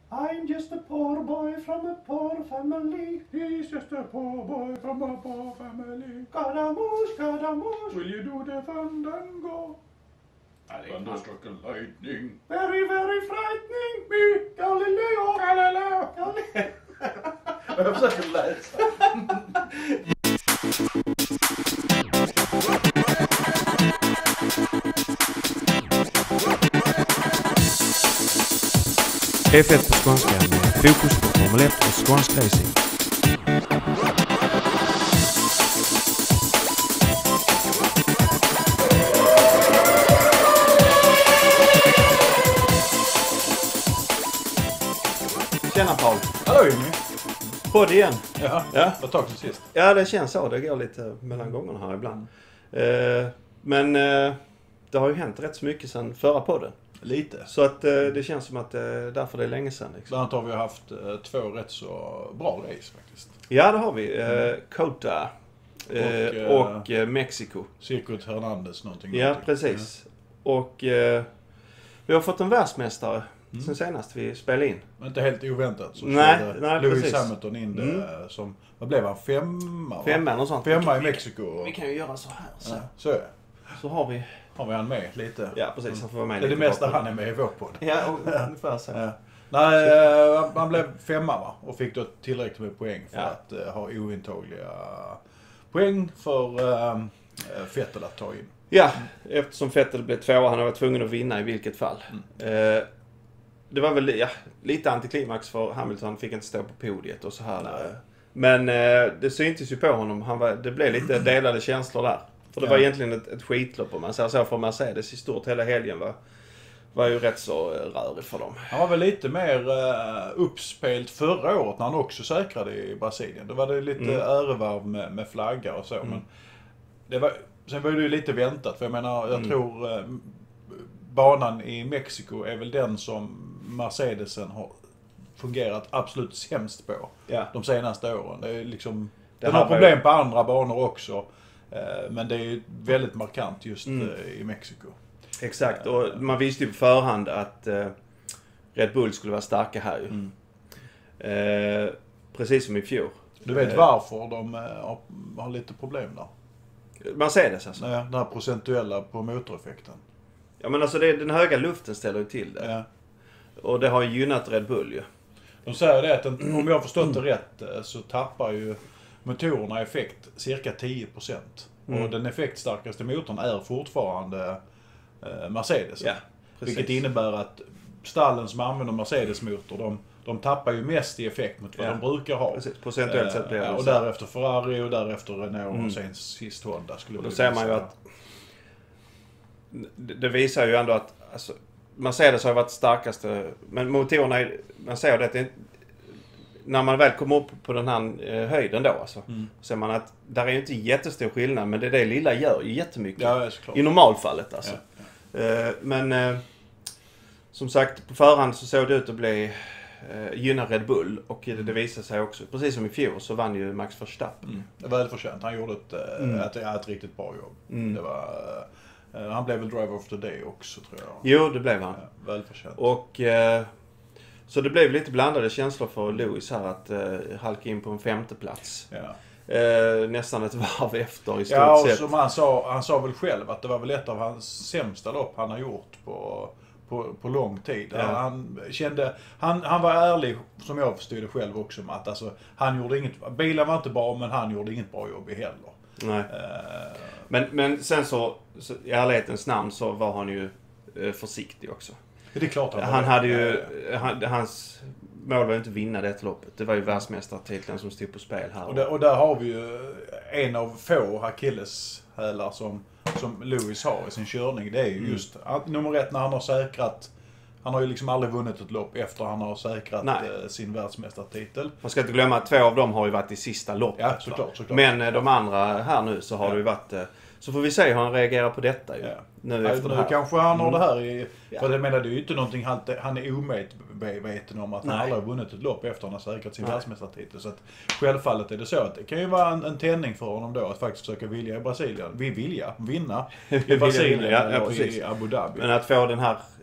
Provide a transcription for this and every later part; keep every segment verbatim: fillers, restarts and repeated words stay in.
I'm just a poor boy from a poor family. He's just a poor boy from a poor family. Scaramouche, Scaramouche. Will you do the fandango? Thunderstruck and lightning. Very, very frightening. Me, Galileo. Galileo. Galileo. Jag försöker läsa. F ett på skånska med fokus på Formel ett och skånsk racing. Tjena Paul. Hallå Jimmy. Podd igen. Ja, Ja. vad tog du sist? Ja, det känns så. Det går lite mellan gångerna här ibland. Eh, men eh, det har ju hänt rätt så mycket sedan förra podden. Lite. Så att eh, det känns som att eh, därför det är länge sedan. Liksom. Bland annat har vi haft eh, två rätt så bra race faktiskt. Ja, det har vi. Eh, Kota eh, Och, och, eh, och eh, Mexiko. Circuit Hernandez någonting. Ja, någonting. precis. Och eh, vi har fått en världsmästare Mm. sen senast vi spelade in. Men inte helt oväntat så Nej, körde nej, Lewis precis. Hamilton in det Mm. som, vad blev han? Femma va? Femman och sånt. Femma i Vi- Mexiko. Vi kan ju göra så här. Så, Ja, så är det. så har vi... Har vi han med lite? Ja, precis. Han får vara med Det är det lite mesta bakom. han är med i vår podd. Ja, och, ungefär så. Ja. Nej, eh, han blev femma va? Och fick då tillräckligt med poäng för Ja. att uh, ha ointagliga poäng för uh, Vettel att ta in. Ja, eftersom Vettel blev tvåa. Han var tvungen att vinna i vilket fall. Mm. Eh, det var väl ja, lite antiklimax för Hamilton. Han fick inte stå på podiet och så här. Nej. Men eh, det syntes ju på honom. Han var, det blev lite delade känslor där. För det Ja. var egentligen ett, ett skitlopp om man säger så för Mercedes i stort. Hela helgen var, var ju rätt så eh, rörig för dem. Han var väl lite mer uh, uppspelt förra året när han också säkrade i Brasilien. Då var det lite Mm. ärevarv med, med flagga och så. Mm. Men det var, sen var det ju lite väntat. För jag menar, jag Mm. tror uh, banan i Mexiko är väl den som Mercedesen har fungerat absolut sämst på Ja. de senaste åren. Det är liksom, Det den här har var problem ju- på andra banor också. Uh, men det är ju väldigt markant just Mm. uh, i Mexiko. Exakt, och man visste ju på förhand att eh, Red Bull skulle vara starka här ju. Mm. Eh, precis som i fjol. Du vet Eh, varför de uh, har, har lite problem där? Mercedes alltså. Nej, den här procentuella på motoreffekten. Ja men alltså det, den höga luften ställer ju till det. Ja. Och det har ju gynnat Red Bull ju. De säger det att den, om jag har förstått det rätt eh, så tappar ju motorerna effekt cirka tio procent. Mm. Och den effektstarkaste motorn är fortfarande eh, Mercedes. Ja, precis. Vilket innebär att stallen som använder Mercedes-motor, de, de tappar ju mest i effekt mot vad Ja. de brukar ha. Precis, procentuellt sett blir det Eh, och så. därefter Ferrari och därefter Renault Mm. och sen sist Honda skulle Och då bli ser man ju bästa. att det, det visar ju ändå att alltså, Mercedes har varit starkaste, men motorerna, är, man säger det att det, är- när man väl kommer upp på den här eh, höjden då alltså, Mm. ser man att där är ju inte jättestor skillnad, men det, det lilla gör ju jättemycket. Ja, såklart. I normalfallet alltså. Ja, Eh, men eh, som sagt, på förhand så såg det ut att bli eh, gynna Red Bull. Och det, det visade sig också, precis som i fjol, så vann ju Max Verstappen. Mm. Det var välförtjänt. Han gjorde ett, eh, Mm. ett, ett riktigt bra jobb. Mm. Det var, eh, han blev väl driver of the day också tror jag. Jo, det blev han. Ja, välförtjänt. Och eh, så det blev lite blandade känslor för Lewis här att eh, halka in på en femte plats. Ja, Eh, nästan ett varv efter i stort ja och sett. som han sa, han sa väl själv att det var väl ett av hans sämsta lopp han har gjort på, på, på lång tid. Ja. Han kände, han, han var ärlig, som jag förstod det själv också, med att alltså, han gjorde inget, bilen var inte bra men han gjorde inget bra jobb i heller. Nej. Eh, Men, men sen så, så, i ärlighetens namn så var han ju eh, försiktig också. det är klart han, Han var hade det. ju, Eh, han, hans mål var ju inte att vinna det loppet. Det var ju världsmästartiteln som stod på spel här. Och där, och där har vi ju en av få akilleshälar som, som Lewis har i sin körning. Det är ju Mm. just att, nummer ett när han har säkrat, han har ju liksom aldrig vunnit ett lopp efter han har säkrat Nej. eh, sin världsmästartitel. Man ska inte glömma att två av dem har ju varit i sista loppet. Ja, va? såklart, såklart. Men eh, de andra här nu så har Ja. det ju varit... eh, Så får vi se hur han reagerar på detta ju. Ja. Nu Ja, efter nu det här. kanske han har Mm. det här i... Ja. För jag menar, det är ju inte någonting han, han är omedveten om att han Nej. aldrig har vunnit ett lopp efter han har säkrat sin Nej. världsmästartitel. Så att självfallet är det så att det kan ju vara en, en tändning för honom då att faktiskt försöka vilja i Brasilien. Vi vilja vinna i Vilja Brasilien vinna, ja, ja, eller precis. i Abu Dhabi. Men att få den här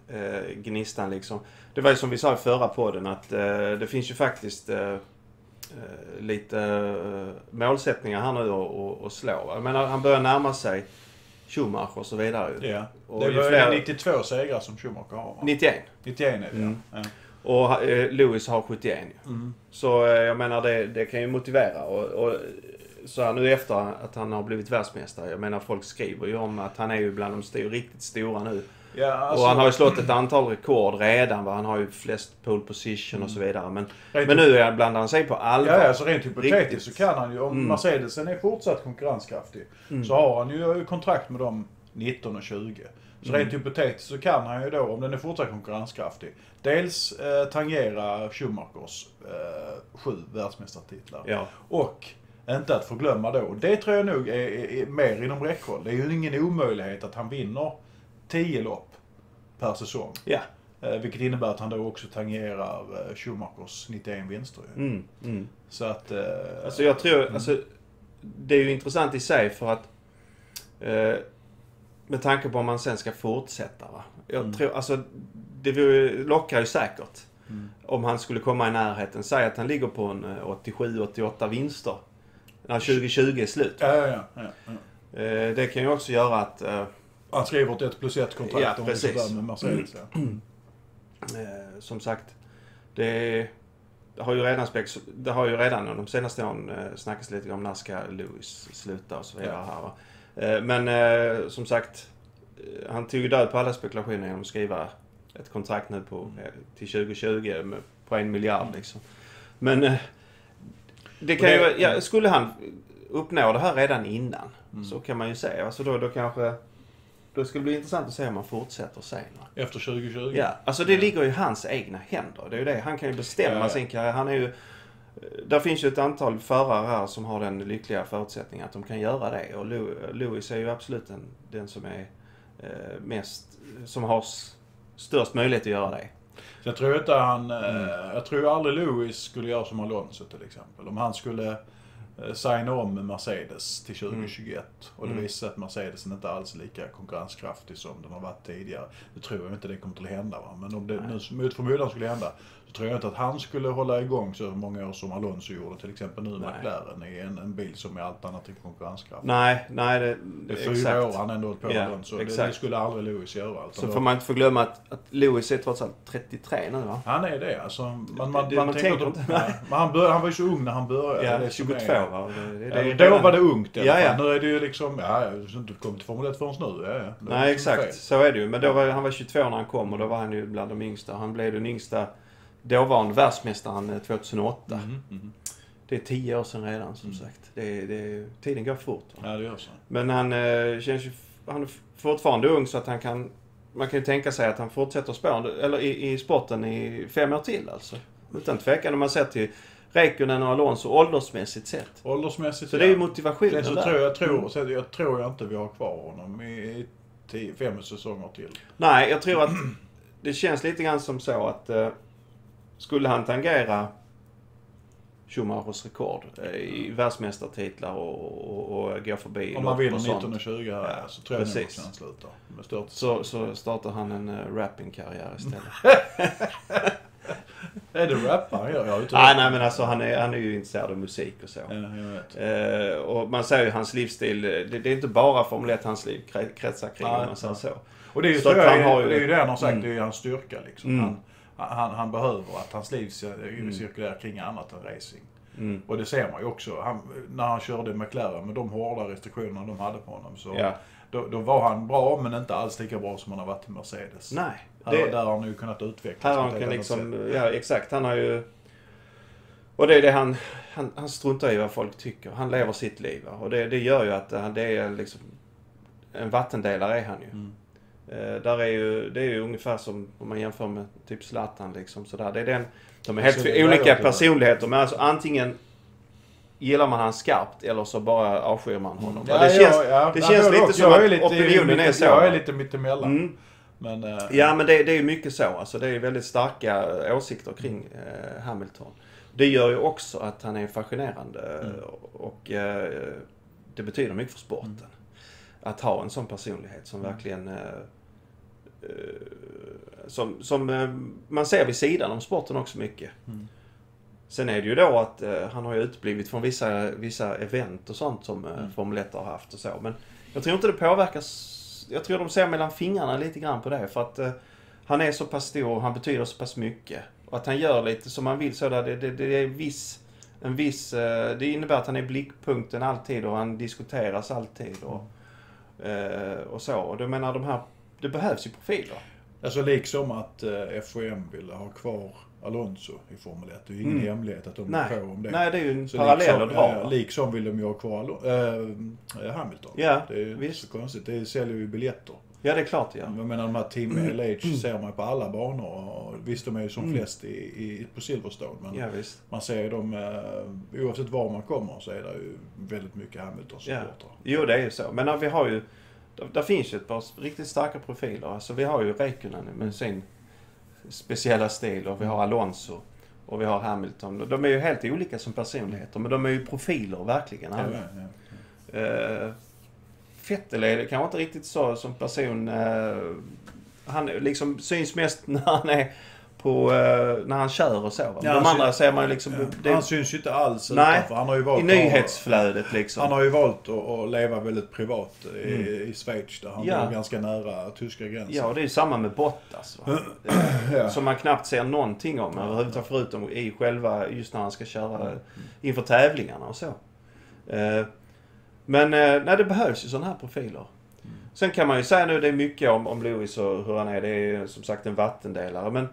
eh, gnistan liksom. Det var ju som vi sa i förra podden att eh, det finns ju faktiskt eh, eh, lite eh, målsättningar här nu att slå. Jag menar, han börjar närma sig Schumacher och så vidare. Ja. Och det var flera... nittiotvå segrar som Schumacher har. Va? nittioen. nittioen är det, mm. ja. Och eh, Lewis har sjuttioen. Mm. Så eh, jag menar, det, det kan ju motivera. Och, och så här, nu efter att han har blivit världsmästare. Jag menar, folk skriver ju om att han är ju bland de st- riktigt stora nu. Ja, alltså... Och han har ju slått ett antal rekord redan. Va? Han har ju flest pole position och så vidare. Men, rent men nu är han blandar han sig på allvar. Ja, alltså rent hypotetiskt riktigt. så kan han ju, om mm. Mercedesen är fortsatt konkurrenskraftig, mm. så har han ju kontrakt med dem nitton och tjugo. Så mm. rent hypotetiskt så kan han ju då, om den är fortsatt konkurrenskraftig, dels eh, tangera Schumachers eh, sju världsmästartitlar. Ja. Och inte att förglömma då, det tror jag nog är, är, är mer inom räckhåll. Det är ju ingen omöjlighet att han vinner tio lopp per säsong. Ja. Eh, vilket innebär att han då också tangerar eh, Schumachers nittioen vinster. Mm. Mm. Så att... Eh, alltså jag tror, mm. alltså, det är ju intressant i sig för att eh, med tanke på om man sen ska fortsätta. Va? Jag mm. tror, alltså det lockar ju säkert. Mm. Om han skulle komma i närheten. Säg att han ligger på en åttiosju åttioåtta vinster. När tjugo tjugo är slut. Ja, ja, ja, ja. Eh, det kan ju också göra att... Eh, han skriver ett ett plus ett kontrakt ja, om precis. det sådär med Mercedes. Ja. eh, som sagt, det, det har ju redan spex, det har ju redan de senaste åren eh, snackats lite om när ska Lewis sluta och så vidare ja. här. Va? Eh, men eh, som sagt, eh, han tog ju död på alla spekulationer genom att skriva ett kontrakt nu på, eh, till tjugo tjugo med, på en miljard liksom. Men eh, det kan det, ju, ja, skulle han uppnå det här redan innan mm. så kan man ju säga. Alltså då, då kanske då skulle det bli intressant att se om han fortsätter senare. Efter tjugo tjugo? Ja, alltså det ligger ju i hans egna händer. Det är ju det. Han kan ju bestämma ja, ja. sin karriär. Han är ju, där finns ju ett antal förare här som har den lyckliga förutsättningen att de kan göra det. Och Lewis är ju absolut den, den som är eh, mest, som har s- störst möjlighet att göra det. Så jag tror inte han, mm. eh, jag tror aldrig Lewis skulle göra som Alonso till exempel. Om han skulle eh, signa om med Mercedes till tjugo tjugoett mm. och det mm. visar att Mercedes inte alls är lika konkurrenskraftig som den har varit tidigare. Det tror jag inte det kommer att hända. Va? Men om det Nej. nu mot förmodan skulle hända så tror jag inte att han skulle hålla igång så många år som Alonso gjorde till exempel nu med McLaren i en, en bil som är allt annat än konkurrenskraftig. Nej, nej det, det är fyra exakt. år han ändå på ja, Alonso. Det, det skulle aldrig Lewis göra. Så får man inte förglömma att, att Lewis är trots allt trettiotre nu va? Han är det alltså. Man, man, det, man, man tänker tänker inte. Nej. Men han, började, han var ju så ung när han började. Ja, det tjugotvå va? Det, det, det, då var det ungt i alla fall. Ja, ja. Nu är det ju liksom, ja, jag har inte kommit till Formel ett förrän nu. Ja, ja. Nej, exakt. Fel. Så är det ju. Men då var, han var tjugotvå när han kom och då var han ju bland de yngsta. Han blev den yngsta dåvarande världsmästaren tjugohundraåtta. Mm, mm. Det är tio år sedan redan som mm. sagt. Det, det, tiden går fort. Va? Ja, det gör så. Men han eh, känns ju, han är fortfarande ung så att han kan, man kan ju tänka sig att han fortsätter spåren, eller i, i sporten i fem år till alltså. Utan tvekan om man ser till Räikkönen och Alonso åldersmässigt sett. Åldersmässigt, så det är ju motivationen så där. Tror jag, tror, mm. så jag tror jag inte vi har kvar honom i tio, fem säsonger till. Nej, jag tror att det känns lite grann som så att eh, skulle han tangera Schumachers rekord eh, i världsmästartitlar och, och, och gå förbi om man vinner nitton och tjugo här ja, så tror jag nog att han slutar. Så, så startar han en uh, rapping-karriär istället. Är det rappar? Jag har inte ah, nej men alltså han är, han är ju intresserad av musik och så. Ja, jag vet. Eh, och man säger ju hans livsstil, det, det är inte bara Formel ett hans liv kretsar kring ah, om man säger så. Och det är ju, så jag, han har ju, det är ju det han har sagt, mm. det är ju hans styrka liksom. Mm. Han, han, han behöver att hans liv mm. cirkulerar kring annat än racing. Mm. Och det ser man ju också. Han, när han körde McLaren med de hårda restriktionerna de hade på honom så ja. då, då var han bra men inte alls lika bra som han har varit i Mercedes. Nej. Det, här, där har han ju kunnat utvecklas. Här han kan liksom, ja exakt, han har ju och det är det han, han, han struntar i vad folk tycker. Han lever sitt liv va? Och det, det gör ju att det är liksom en vattendelare är han ju. Mm. Uh, där är ju, det är ju ungefär som om man jämför med typ Zlatan liksom sådär. Det är den, de är helt så olika personligheter men alltså antingen gillar man han skarpt eller så bara avskyr man honom. Ja, det känns, ja, ja. det känns lite som att lite, opinionen är så. Jag är lite mittemellan. Mm. Men, uh, ja men det, det är ju mycket så. Alltså, det är väldigt starka åsikter kring uh, Hamilton. Det gör ju också att han är fascinerande mm. och uh, det betyder mycket för sporten. Mm. Att ha en sån personlighet som mm. verkligen uh, som, som eh, man ser vid sidan om sporten också mycket. Mm. Sen är det ju då att eh, han har ju utblivit från vissa, vissa event och sånt som eh, Mm. Formel ett har haft och så. Men jag tror inte det påverkas. Jag tror de ser mellan fingrarna lite grann på det. För att eh, han är så pass stor och han betyder så pass mycket. Och att han gör lite som man vill så där, det, det, det är viss, en viss... Eh, det innebär att han är blickpunkten alltid och han diskuteras alltid och, eh, och så. Och då menar de här... Det behövs ju profiler. Alltså liksom att eh, F O M ville ha kvar Alonso i Formel ett. Det är ju ingen Mm. hemlighet att de Nej. är på om det. Nej, det är ju en Så parallell liksom, att dra. eh, liksom vill de ju ha kvar Alo- äh, Hamilton. Ja, det är ju visst. så konstigt. Det säljer ju biljetter. Ja, det är klart, ja. Jag menar de här Team L H ser man på alla banor. Och visst, de är ju som Mm. flest i, i, på Silverstone. Men Ja, visst. man ser ju dem, eh, oavsett var man kommer så är det ju väldigt mycket Hamilton-supportrar. Jo, det är ju så. Men ja, vi har ju... Där, där finns ju ett par riktigt starka profiler. Alltså, vi har ju Räikkönen med sin speciella stil och vi har Alonso och vi har Hamilton. De är ju helt olika som personligheter, men de är ju profiler verkligen. Ja, alla. ja, ja. Uh, Vettel är det kanske inte riktigt så som person. Uh, han liksom syns mest när han är på, uh, när han kör och så. Va? Ja, De han andra syns- ser man ju liksom... Ja. Det, Han syns ju inte alls Nej, utanför. Han har ju valt i nyhetsflödet liksom. Han har ju valt att, att leva väldigt privat i, Mm. i Schweiz där han Ja. bor ganska nära tyska gränsen. Ja, och det är ju samma med Bottas. Va? Ja. Som man knappt ser någonting om överhuvudtaget förutom i själva, just när han ska köra inför tävlingarna och så. Eh, Men eh, nej, det behövs ju sådana här profiler. Sen kan man ju säga nu, det är mycket om, om Lewis och hur han är. Det är som sagt en vattendelare. Men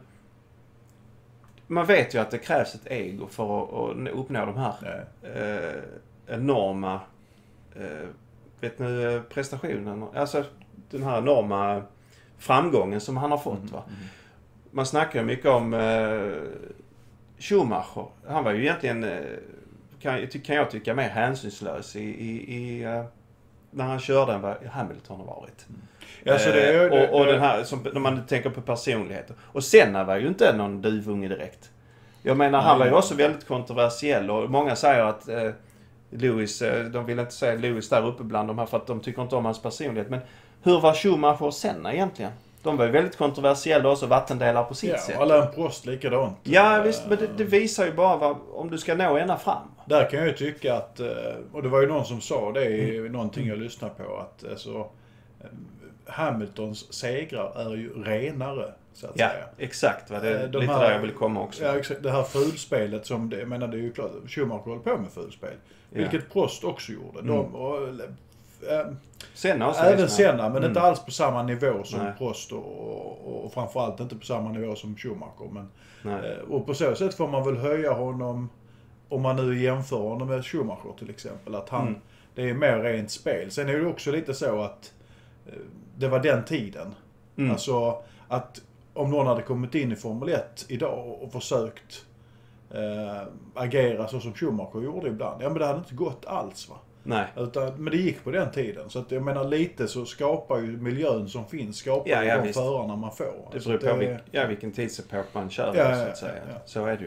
man vet ju att det krävs ett ego för att, att uppnå de här Ja. eh, enorma eh, vet nu, eh, prestationen. Alltså den här enorma framgången som han har fått. Va? Mm. Man snackar ju mycket om eh, Schumacher. Han var ju egentligen, eh, kan, kan jag tycka, mer hänsynslös i, i, i eh, när han körde än vad Hamilton har varit. Ja, så det är ju- Eh, och, och det- den här, som, när man tänker på personligheter. Och Senna var ju inte någon duvunge direkt. Jag menar, han var ju också väldigt kontroversiell och många säger att eh, Lewis, eh, de vill inte säga Lewis där uppe bland de här för att de tycker inte om hans personlighet. Men hur var Schumacher och Senna egentligen? De var ju väldigt kontroversiella och också vattendelare på sitt Ja, sätt. och alla en Prost likadant. Ja, visst, men det, det visar ju bara vad, om du ska nå ända fram. Där kan jag ju tycka att, eh, och det var ju någon som sa det i någonting jag lyssnade på, att alltså, eh, Hamiltons segrar är ju renare, så att Ja, säga. exakt. Va? Det är Eh, de lite här- där jag vill komma också. Ja, exakt. Det här fulspelet som, det, jag menar det är ju klart, Schumacher håller på med fulspel. Ja. Vilket Prost också gjorde. Mm. De, och, eh, Senna också. även liksom. Senna, men Mm. inte alls på samma nivå som Nej. Prost och, och, och framförallt inte på samma nivå som Schumacher. Men, Nej. eh, och på så sätt får man väl höja honom, om man nu jämför honom med Schumacher till exempel, att han, Mm. det är mer rent spel. Sen är det också lite så att eh, det var den tiden. Mm. Alltså att om någon hade kommit in i Formel ett idag och försökt eh, agera så som Schumacher gjorde ibland, ja men det hade inte gått alls va. Nej. Utan, men det gick på den tiden. Så att jag menar lite så skapar ju miljön som finns, skapar Ja, ja, de visst. förarna man får. Det Alltså, beror på vilk, ja, vilken tidsepok man kör Ja, så ja, att säga. ja, ja. Så är det ju.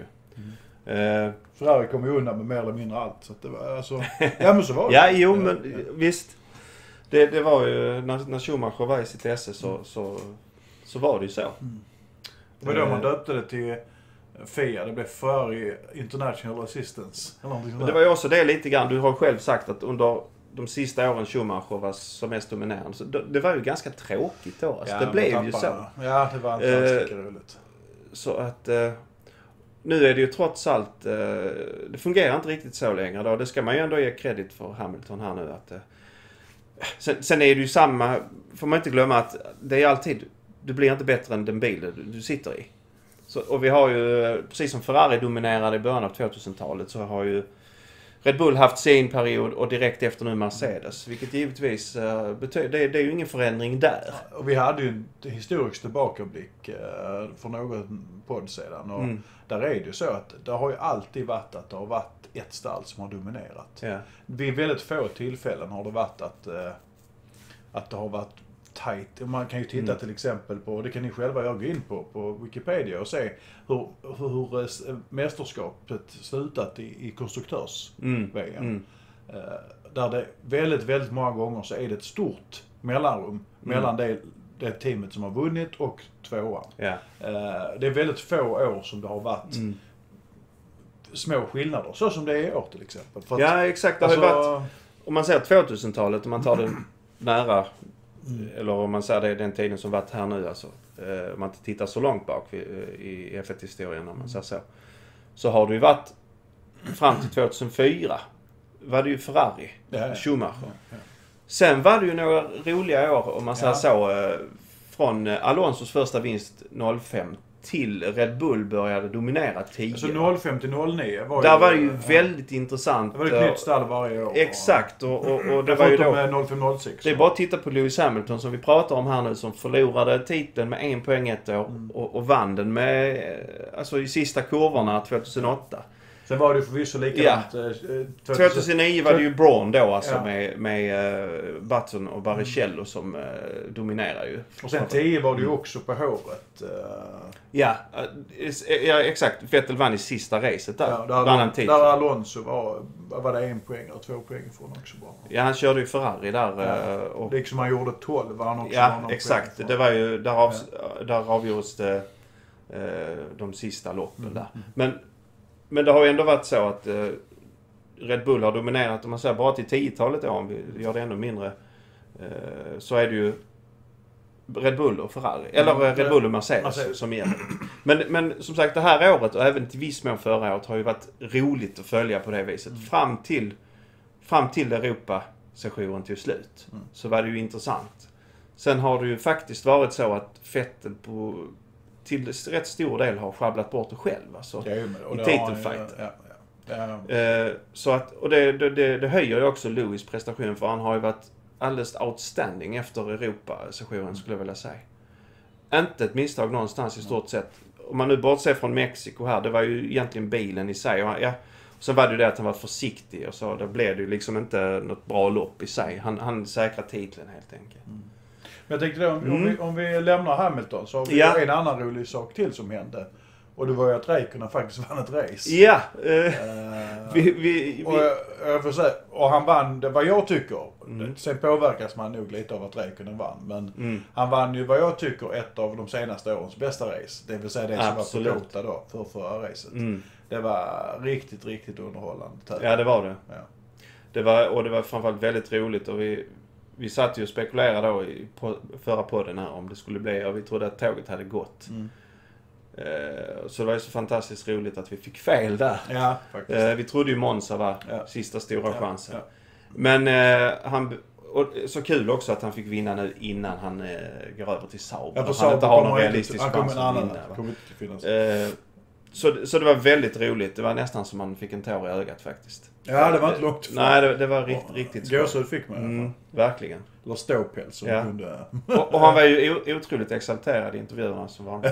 Eh, Ferrari kom ju undan med mer eller mindre allt. Så att det var alltså, ja men så var det. ja, jo men visst. Det, det var ju, när, när Schumacher var i sitt esse så, så, så var det ju så. Det var då man döpte det till F I A. Det blev Ferrari International Assistance. Eller någonting sånt Men det där. var ju också det lite grann, du har själv sagt att under de sista åren Schumacher var som mest dominerande. Så det, det var ju ganska tråkigt då. Alltså, det man blev ju så. tappade. Ja, det var inte alls Eh, lika roligt. Så att eh, nu är det ju trots allt, eh, det fungerar inte riktigt så längre då. Det ska man ju ändå ge credit för Hamilton här nu. Att, eh, sen, sen är det ju samma, får man inte glömma att det är alltid, du blir inte bättre än den bil du, du sitter i. Så, och vi har ju, precis som Ferrari dominerade i början av tvåtusentalet så har ju Red Bull haft sin period och direkt efter nu Mercedes. Vilket givetvis uh, betyder, det, det är ju ingen förändring där. Och vi hade ju en historisk tillbakablick eh, för någon podd sedan. Och Mm. där är det ju så att det har ju alltid varit att det har varit ett stall som har dominerat. Ja. Vid väldigt få tillfällen har det varit att, eh, att det har varit tight. Man kan ju titta Mm. till exempel på, det kan ni själva gå in på, på Wikipedia och se hur, hur eh, mästerskapet slutat i, i konstruktörs-V M. Mm. Mm. Eh, där det väldigt, väldigt många gånger så är det ett stort mellanrum mellan det det teamet som har vunnit och tvåan. Ja. Uh, det är väldigt få år som det har varit mm. små skillnader. Så som det är i år till exempel. För att, ja, exakt. Det alltså, har ju varit, om man säger tvåtusentalet, om man tar det nära, mm. eller om man säger det är den tiden som varit här nu, alltså, uh, om man inte tittar så långt bak i, i F ett-historien, om man säger så, så har det ju varit fram till tvåtusenfyra var det ju Ferrari, ja, ja. Schumacher. Ja, ja. Sen var det ju några roliga år, om man säger ja. så, från Alonsos första vinst noll fem till Red Bull började dominera tio. Alltså noll fem till noll nio var där ju... var det ju ja. väldigt intressant. Det var det nytt stall varje år. Exakt. Och, och, och det var ju då... noll fem noll sex. Det är bara att titta på Lewis Hamilton som vi pratar om här nu, som förlorade titeln med en poäng ett år mm. och, och vann den med, alltså i sista kurvorna tjugohundraåtta. Sen var det ju förvisso likadant. Ja. tjugohundraåtta tjugohundraniio var det ju Braun då, alltså ja. med, med uh, Button och Barrichello mm. som uh, dominerar ju. Och sen tio var det ju också på håret. Uh... Ja, uh, ja, exakt. Vettel vann i sista racet där. Ja, där, vann han där Alonso var, var det en poäng och två poäng från också bra. Ja, han körde ju Ferrari där. Ja. Uh, och... Liksom han gjorde tolv var han också. Ja, exakt. Det var ju, där, av, ja. där avgjordes det uh, de sista loppen mm. där. Men Men det har ju ändå varit så att eh, Red Bull har dominerat, om man säger bara till tiotalet år, om vi gör det ännu mindre, eh, så är det ju Red Bull och Ferrari, eller mm, Red Bull och Mercedes, Mercedes. som gäller. Men, men som sagt, det här året och även till viss mån förra året har ju varit roligt att följa på det viset. Mm. Fram till, fram till Europa-sessionen till slut mm. så var det ju intressant. Sen har det ju faktiskt varit så att Vettel på till rätt stor del har sjabblat bort det själv, alltså, ja, i titelfight. Ja, ja, ja. Eh, så att, och det, det, det höjer ju också Lewis prestation, för han har ju varit alldeles outstanding efter Europa-sessionen, skulle jag vilja säga. Inte ett misstag någonstans i stort sett. Om man nu bortser från Mexiko här, det var ju egentligen bilen i sig. Och, ja, så var det ju det att han var försiktig, och så det blev det ju liksom inte något bra lopp i sig. Han, han säkrade titeln helt enkelt. Mm. Men jag tänkte då, om, mm. om, vi, om vi lämnar Hamilton, så har vi ja. en annan rolig sak till som hände. Och det var ju att Räikkönen faktiskt vann ett race. Ja. Uh, uh, vi, vi, vi. Och, jag får säga, och han vann, det vad jag tycker. Mm. Sen påverkas man nog lite av att Räikkönen vann. Men mm. han vann ju vad jag tycker ett av de senaste årens bästa race. Det vill säga det som Absolut. var på Kota då, för förra racet. Mm. Det var riktigt, riktigt underhållande. Ja, det var det. Ja. Det var, och det var framförallt väldigt roligt. Och vi, vi satt ju och spekulerade då i på, förra podden här om det skulle bli. Och vi trodde att tåget hade gått. Mm. Uh, så det var ju så fantastiskt roligt att vi fick fel där. Ja, faktiskt. Uh, vi trodde ju Monza var ja. sista stora ja, chansen. Ja. Men uh, han... Och så kul också att han fick vinna nu innan han uh, går över till Saab. Ja, han inte har någon realistisk chans att annan, vinna. Uh, så, så det var väldigt roligt. Det var nästan som man fick en tår i ögat faktiskt. Ja, det var inte långt ifrån. Nej, det, det var riktigt, riktigt skoj. Gåshud fick man i alla fall. Mm, verkligen. Det var ståpäls som ja. kunde... och, och han var ju otroligt exalterad i intervjuerna som vanligt.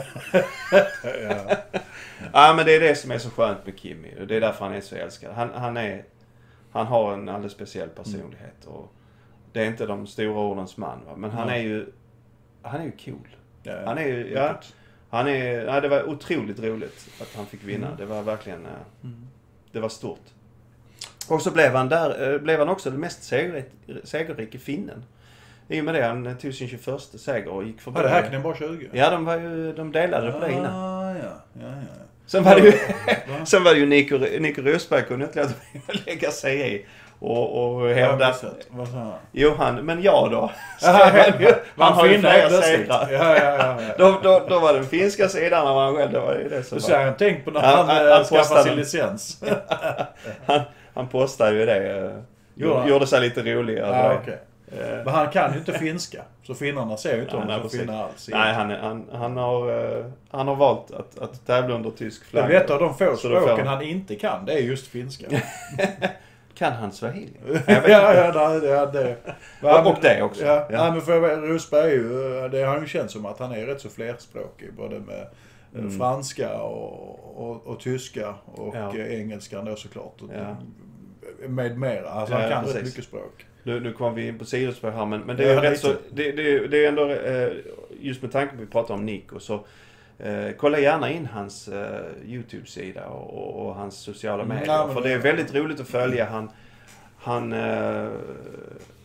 ja. ja, men det är det som är så skönt med Kimi. Och det är därför han är så älskad. Han, han, är, han har en alldeles speciell personlighet. Och det är inte de stora ordens man, va? Men han är ju han är ju cool. Ja, ja. Han är ju... Ja, han är, ja, det var otroligt roligt att han fick vinna. Mm. Det var verkligen... Mm. Det var stort. Och så blev han där, blev han också den mest segerrik, segerrike finnen. I och med det han tog sin tjugoförsta seger och gick förbi. Ja, det här kan bara tjugo. Ja, de var ju, de delade ja, på det innan. Ja, ja, ja. Sen var det ju, sen var det ju Nico, Nico Rosberg kunde inte låta lägga sig i. Och, och hävda... Vad sa han? Jo, han, men jag då. Aha, han, ju, han har ju flera segrar. Ja, ja, ja, ja. då, då, då var den finska sidan av han själv. Det var ju det som du ser han tänkt på när han, han, han skaffade sin licens. han, han postade ju det. Gjorde, gjorde sig lite roligare. Ja, okay. Men han kan ju inte finska. Så finnarna ser ju inte om han finnar alls. Nej, han, han, han, har, han har valt att, att tävla under tysk flagg. Det vet av de få språken han inte kan. Det är just finska. Kan han swahili? ja, ja, det, ja, det. Men, och det också. Ja, ja. Men för Rosberg är ju, det har ju känts som att han är rätt så flerspråkig. Både med mm. franska och, och, och tyska och ja. engelska då såklart. Ja. Med mera. Alltså ja, han kan rätt mycket språk. Nu, nu kommer vi in på sidospår här, men, men det är ja, rätt så, det, det, det är ändå, just med tanke på att vi pratar om Nico, så eh, kolla gärna in hans eh, YouTube-sida och, och hans sociala medier. Mm, för det är väldigt roligt att följa. Han, han, eh,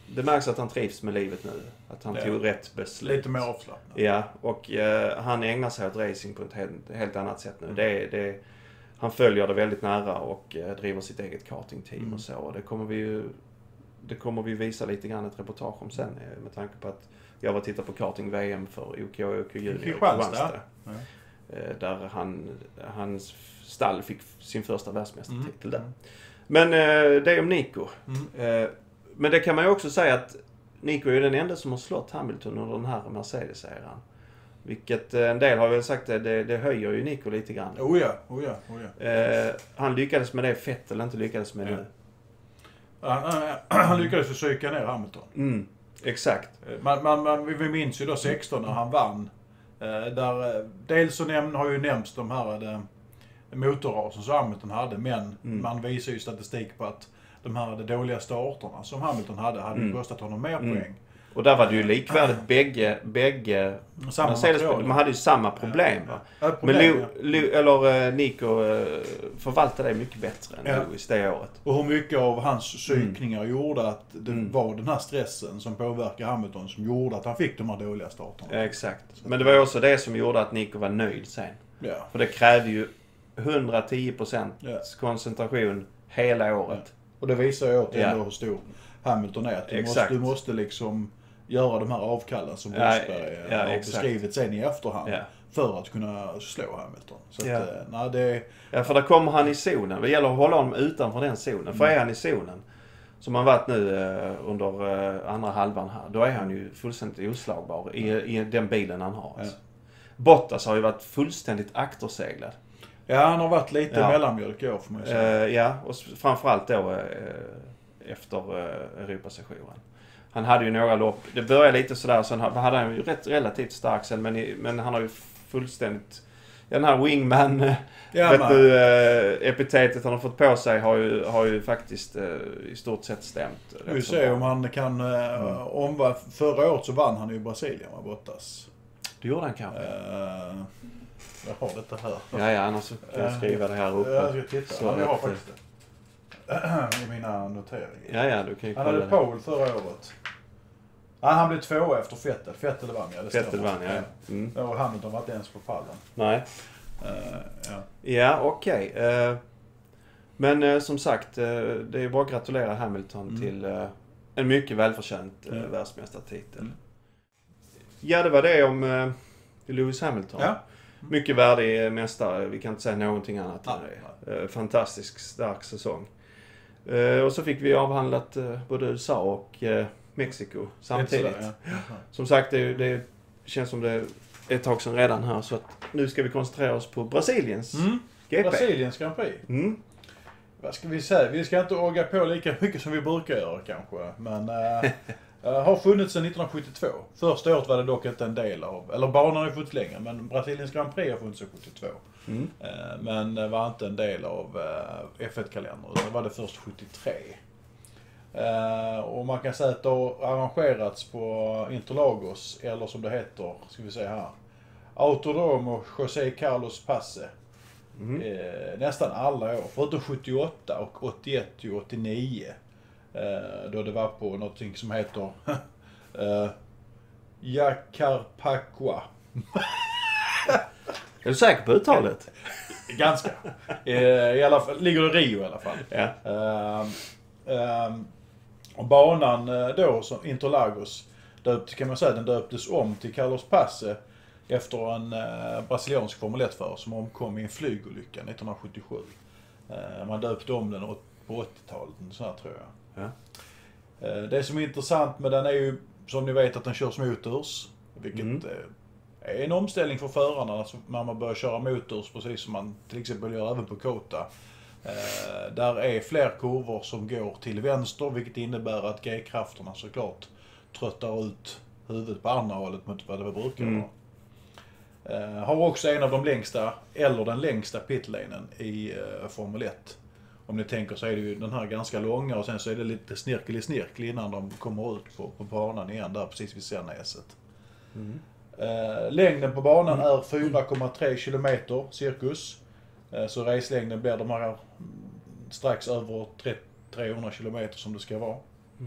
det märks att han trivs med livet nu. Att han Ja. tog rätt beslut. Lite mer avslappnad. Ja, och eh, han ägnar sig åt racing på ett helt, helt annat sätt nu. Mm. Det, det, han följer det väldigt nära och eh, driver sitt eget kartingteam Mm. och så. Och det kommer vi ju det kommer vi visa lite grann ett reportage om sen eh, med tanke på att jag var och tittade på karting-V M för O K och O K Junior i Kristianstad. Ja. Eh, där han, hans stall fick sin första världsmästartitel där. Mm. Men eh, det är om Nico. Mm. Eh, men det kan man ju också säga att Nico är ju den enda som har slått Hamilton under den här Mercedes-eran. Vilket eh, en del har väl sagt det, det, det höjer ju Nico lite grann. Oh ja, oh ja, oh ja. Eh, han lyckades med det Vettel inte lyckades med Ja. nu. Han, han, han lyckades ju psyka ner Hamilton. Mm, exakt. Man, man, man, vi minns ju då sexton när han vann. Eh, där, eh, dels så näm, har ju nämnts de här eh, motorrasen som Hamilton hade, men Mm. man visar ju statistik på att de här de dåliga starterna som Hamilton hade, hade Mm. ju kostat honom mer Mm. poäng. Och där var det ju likvärdigt bägge, bägge Samma Mercedes, material. man hade ju samma problem va. Ja, Men problem, Lu, ja. Lu, eller eh, Nico eh, förvaltade det mycket bättre än Ja. Lewis det året. Och hur mycket av hans psykningar gjorde att det Mm. var den här stressen som påverkade Hamilton som gjorde att han fick de här dåliga starterna. Ja, exakt. Men det var ju också det som gjorde att Nico var nöjd sen. Ja. För det krävde ju hundratio procent Ja. koncentration hela året. Och det visar ju åt Ja. ändå hur stor Hamilton är. Att du, måste, Exakt. du måste liksom göra de här avkallen som Ja, Rosberg ja, har exakt. beskrivit sen i efterhand. Ja. För att kunna slå Hamilton. Så att, Ja. eh, nej, det, Ja, för där kommer han i zonen. Det gäller att hålla honom utanför den zonen. För är han i zonen, som han varit nu eh, under eh, andra halvan här, då är han ju fullständigt oslagbar i, i den bilen han har. Alltså. Bottas har ju varit fullständigt akterseglad. ja, han har varit lite Ja. mellanmjölk i år får man ju säga. Eh, ja, och s- framförallt då eh, efter eh, Europasessionen. Han hade ju några lopp. Det började lite sådär, sen hade han ju rätt relativt stark sen, men, i, men han har ju fullständigt... Ja, den här wingman, eh, Ja, vet men- du, eh, epitetet han har fått på sig har ju, har ju faktiskt eh, i stort sett stämt. rätt Vi så ser bra. om han kan uh, omva... Förra året så vann han ju i Brasilien med Bottas. Det gjorde han kanske. Uh, jag har detta här. Ja, ja, annars så kan jag skriva det här uppe. Jag ska titta. Så Ja, jag har att, faktiskt det. I mina noteringar. Ja, ja, du kan ju Han kolla hade det. pole förra året. Ja, han blev tvåa efter Vettel. Vettel vann ja, det Vettel stämmer. vann, ja. Mm. Ja, och Hamilton var inte ens på pallen. Nej. Uh, ja. Ja, okej. Eh, men eh, som sagt, eh, det är bara att gratulera Hamilton Mm. till eh, en mycket välförtjänt eh, Mm. världsmästartitel. Mm. Ja, det var det om eh, Lewis Hamilton. Ja. Mycket värdig eh, mästare, vi kan inte säga någonting annat än Nej, det. Eh, fantastisk stark säsong. Eh, och så fick vi avhandlat eh, både U S A och eh, Mexiko samtidigt. Lite sådär, ja. Som sagt, det, det känns som det är ett tag sedan redan här, så att nu ska vi koncentrera oss på Brasiliens Mm. G P. Brasiliens Grand Prix. Mm. Vad ska vi säga? Vi ska inte åga på lika mycket som vi brukar göra kanske. Men äh, äh, har funnits sedan nittonhundrasjuttiotvå. Första året var det dock inte en del av, eller banan har ju funnits länge, men Brasiliens Grand Prix har funnits sedan sjuttiotvå. Mm. Äh, men det var inte en del av äh, F ett-kalendern, utan det var det först sjuttiotre. Uh, och man kan säga att det har arrangerats på Interlagos, eller som det heter, ska vi säga här, Autodromo José Carlos Pace. Mm. Eh, nästan alla år, förutom sjuttioåtta och åttioett till åttionio. Eh, då det var på någonting som heter eh, Jacarpacua. Är du säker på uttalet? Ganska. Eh, i alla fall, ligger det i Rio i alla fall. Ja. Eh, eh, och banan eh, då, som Interlagos, döpt, kan man säga, den döptes om till Carlos Pace efter en eh, brasiliansk Formel ett-förare som omkom i en flygolycka nittonhundrasjuttiosju. Eh, man döpte om den på åttiotalet, så här tror jag. Ja. Eh, det som är intressant med den är ju, som ni vet, att den körs motors. Vilket Mm. eh, är en omställning för förarna alltså, när man börjar köra motors, precis som man till exempel gör även på Kota. Eh, där är fler kurvor som går till vänster, vilket innebär att G-krafterna såklart tröttar ut huvudet på andra hållet mot vad det brukar Mm. vara. Uh, har också en av de längsta, eller den längsta pitlanen i uh, Formel ett. Om ni tänker så är det ju den här ganska långa och sen så är det lite snirkeli-snirkli innan de kommer ut på, på banan igen där precis vid Sennäset. Mm. Uh, längden på banan är fyra komma tre kilometer cirkus. Uh, så racelängden blir de här mm, strax över trehundra kilometer som det ska vara. Mm.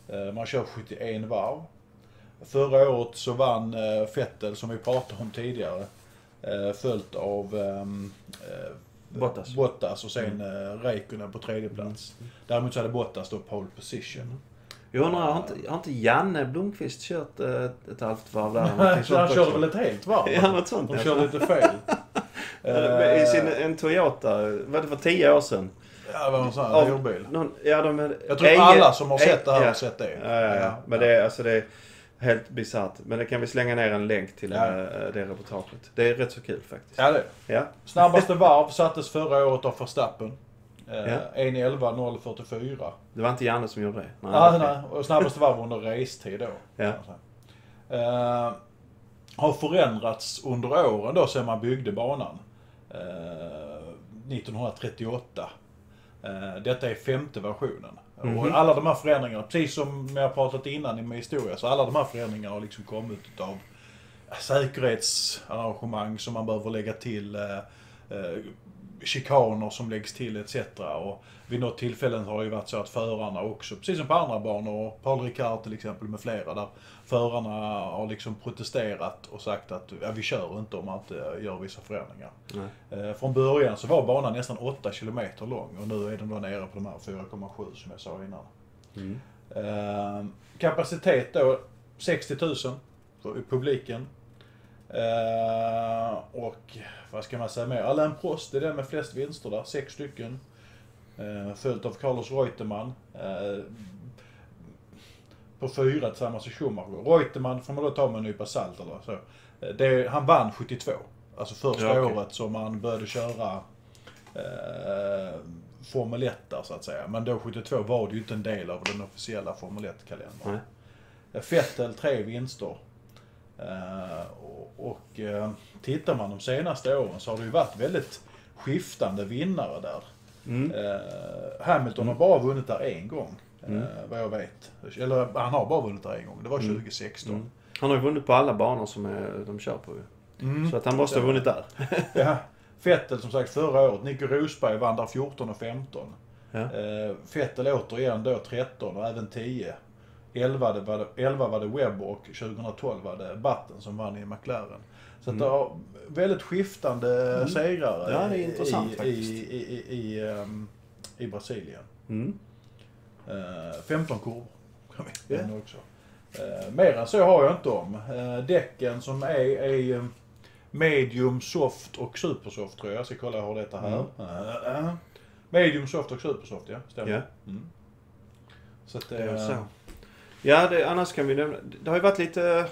Man kör sjuttioen varv. Förra året så vann Vettel, som vi pratade om tidigare, följt av um, Bottas. Bottas och sen mm. Räikkönen på tredje plats. Mm. Däremot så hade Bottas då pole position. Mm. Jag undrar, har inte, har inte Janne Blomqvist kört ett, ett halvt varv där? Nej, så han körde väl ett helt varv? Ja, något sånt. De körde lite fel. I sin, en Toyota, vad det var tio år sedan. Ja, vad var en sån här djurbil. Ja, de är, jag tror e- alla som har sett det här ja. har sett det. Ja, ja, ja. Men det är, alltså det är helt bisarrt. Men det kan vi slänga ner en länk till ja. det reportaget. Det är rätt så kul faktiskt. Ja, det ja. Snabbaste varv sattes förra året av Verstappen. Ja. en elva noll fyrtiofyra. Det var inte Janne som gjorde det? Nej, ah, nej. Och snabbaste varv under racetid då. Ja. Uh, har förändrats under åren då sedan man byggde banan. Uh, nittonhundratrettioåtta. Uh, detta är femte versionen. Mm-hmm. Och alla de här förändringarna, precis som jag har pratat innan i min historia, så alla de här förändringarna har liksom kommit av säkerhetsarrangemang som man behöver lägga till, uh, uh, chikaner som läggs till et cetera. Och vid något tillfällen har det ju varit så att förarna också, precis som på andra banor, Paul Ricard till exempel med flera, där förarna har liksom protesterat och sagt att ja, vi kör inte om man inte gör vissa förändringar. Eh, från början så var banan nästan åtta kilometer lång och nu är den då nere på de här fyra komma sju som jag sa innan. Mm. Eh, kapacitet då sextio tusen i publiken. Uh, och vad ska man säga mer? Alain Prost är den med flest vinster där, sex stycken. Uh, följt av Carlos Reutemann. Uh, på fyra tillsammans med Schumacher. Reutemann får man då ta med en nypa salt eller så. Uh, det, han vann sjuttiotvå. Alltså första ja, okay. året som man började köra uh, Formel ett där så att säga. Men då sjuttiotvå var det ju inte en del av den officiella Formel ett-kalendern. Uh, Vettel tre vinster. Uh, och och uh, tittar man de senaste åren så har det ju varit väldigt skiftande vinnare där. Mm. Uh, Hamilton mm. har bara vunnit där en gång, mm. uh, vad jag vet. Eller han har bara vunnit där en gång, det var mm. tjugo sexton. Mm. Han har ju vunnit på alla banor som är, de kör på. Mm. Så att han måste ha vunnit där. Ja. Vettel som sagt förra året, Nico Rosberg vann där fjorton och femton. Ja. Uh, Vettel återigen då tretton och även tio. elva var det, elva var det Webb och tjugotolv var det Button som vann i McLaren. Så mm. det har väldigt skiftande mm. segrare ja, det är intressant, i, faktiskt. i, i, i, i, um, i Brasilien. Mm. Uh, femton kurvor kan vi yeah. också. Uh, mer än så har jag inte om. Uh, däcken som är, är um, medium, soft och supersoft tror jag. Jag ska kolla hur detta här. Mm. Uh, medium, soft och supersoft, ja. Stämmer. Yeah. Mm. Så att, det är uh, så. Ja, det, annars kan vi nämna. Det har ju varit lite...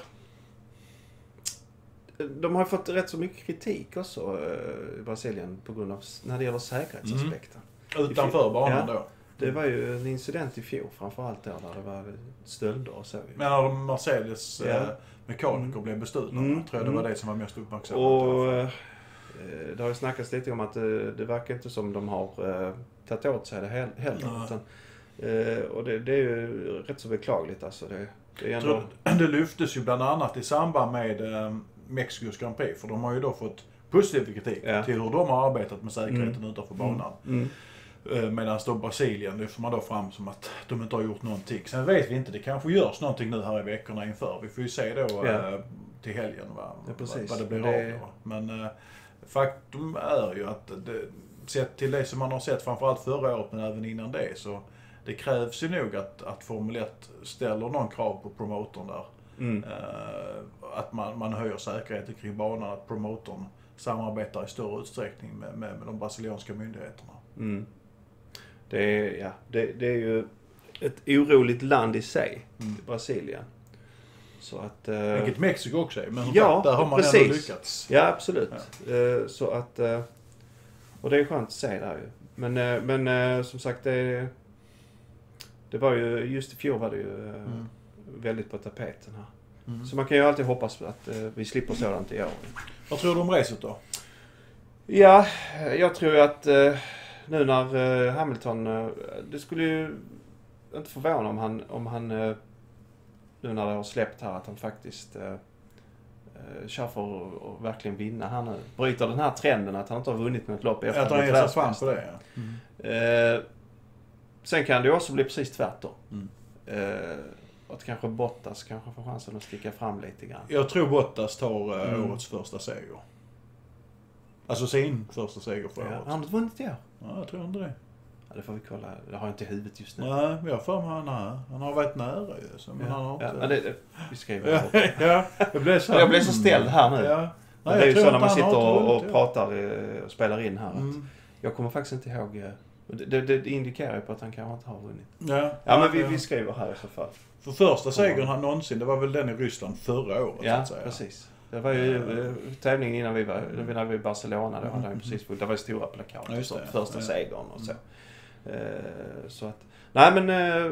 De har ju fått rätt så mycket kritik också i Brasilien på grund av när det gäller säkerhetsaspekten. Mm. Utanför banan ja, då? Det var ju en incident i fjol framförallt där, där det var stölder och så. Men när Mercedes ja. mekaniker mm. blev bestulna, mm. tror jag det var det som var mest uppmärksammat. Och eh, det har ju snackats lite om att det, det verkar inte som de har eh, tagit åt sig det heller. Mm. Utan, Uh, och det, det är ju rätt så beklagligt alltså. Det, det, är ändå... det lyftes ju bland annat i samband med um, Mexikos Grand Prix. För de har ju då fått positiv kritik ja. till hur de har arbetat med säkerheten mm. utanför banan. Mm. Uh, Medan då Brasilien lyfter man då fram som att de inte har gjort någonting. Sen vet vi inte, det kanske görs någonting nu här i veckorna inför. Vi får ju se då ja. uh, till helgen va, ja, vad, vad det blir det... av då. Men uh, faktum är ju att det, sett till det som man har sett framförallt förra året men även innan det så det krävs ju nog att, att Formel ett ställer någon krav på promotorn där. Mm. Uh, att man, man höjer säkerheten kring banan, att promotorn samarbetar i större utsträckning med, med, med de brasilianska myndigheterna. Mm. Det, är, ja, det, det är ju ett oroligt land i sig, mm. Brasilien. Så att, uh, Vilket Mexiko också är, men ja, där har man precis. ändå lyckats. Ja, absolut. Ja. Uh, så att, uh, och det är skönt att se där ju. Men, uh, men uh, som sagt, det är Det var ju, just i fjol var det ju mm. väldigt på tapeten här. Mm. Så man kan ju alltid hoppas att uh, vi slipper sådant i år. Vad tror du om racet då? Ja, jag tror ju att uh, nu när uh, Hamilton, uh, det skulle ju inte förvåna om han, om han uh, nu när det har släppt här, att han faktiskt uh, uh, kör för att verkligen vinna här nu. Bryter den här trenden att han inte har vunnit något lopp efter. Att han är så fan på det, ja. Mm. Uh, Sen kan det ju också bli precis tvärtom. Mm. Eh, att kanske Bottas kanske får chansen att sticka fram lite grann. Jag tror Bottas tar uh, Mm. årets första seger. Alltså sin första seger för Ja, året. har han inte vunnit i år? Ja, jag tror inte det. Ja, det får vi kolla. Det har jag inte i huvudet just nu. Nej, jag har för mig han är. Han har varit nära ju. Så, men Ja, han har ja, inte... men det, det, vi skriver Ja, det. ja, jag blev så... Jag blev så ställd här nu. Ja. Men det är ju så när man han sitter har och, inte och vunnit, pratar eh, och spelar in här. Att Mm. jag kommer faktiskt inte ihåg. eh, Det, det, det indikerar ju på att han kanske inte har vunnit. Ja, Ja, men vi, vi skriver här i så fall. För första segern han någonsin, det var väl den i Ryssland förra året så Ja, att säga. precis. Det var ju eh, tävlingen innan vi var, när vi var i Barcelona. Då hade han ju precis vunnit. Det var ju stora plakat. Ja, just så, det. första Ja. segern och så. Eh, så att, nej men eh,